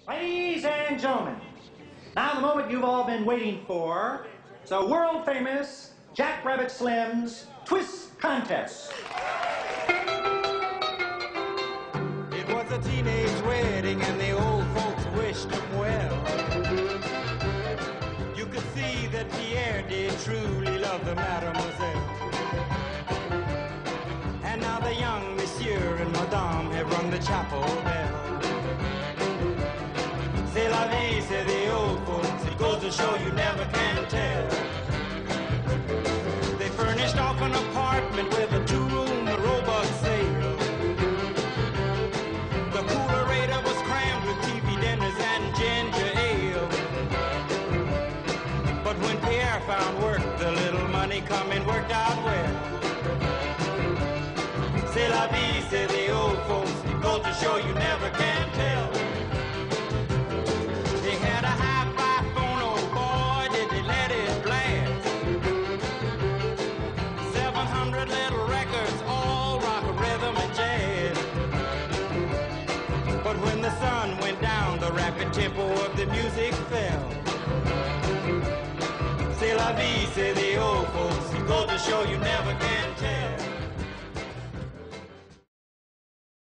Ladies and gentlemen, now the moment you've all been waiting for. It's a world famous Jack Rabbit Slim's Twist Contest. It was a teenage wedding and the old folks wished him well. You could see that Pierre did truly love the mademoiselle. And now the young monsieur and madame have rung the chapel bell. C'est la vie, say the old folks, it goes to show you never can tell. They furnished off an apartment with a two-room robot sale. The coolerator was crammed with TV dinners and ginger ale. But when Pierre found work, the little money coming worked out well. C'est la vie, say the old folks, it goes to show you never can tell. They had a hi-fi phone, oh boy, did they let it blast. 700 little records, all rock, rhythm, and jazz. But when the sun went down, the rapid tempo of the music fell. C'est la vie, say the old folks, it goes to show you never can tell.